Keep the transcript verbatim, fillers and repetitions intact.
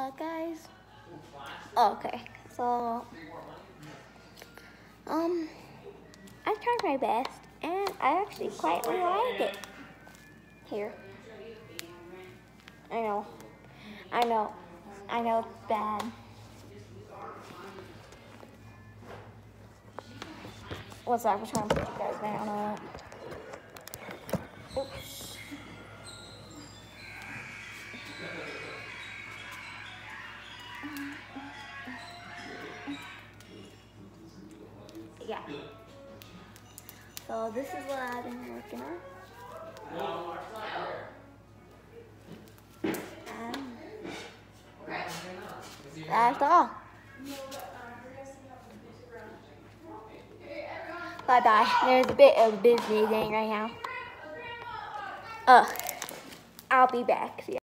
Uh, guys. Oh, okay. So, um, I tried my best, and I actually quite really like it. Here. I know. I know. I know it's bad. What's up? I'm trying to put you guys down on it. Oops. Yeah. So this is what I've been working on. And that's all. Bye bye. There's a bit of a busy thing right now. Uh, I'll be back. See ya.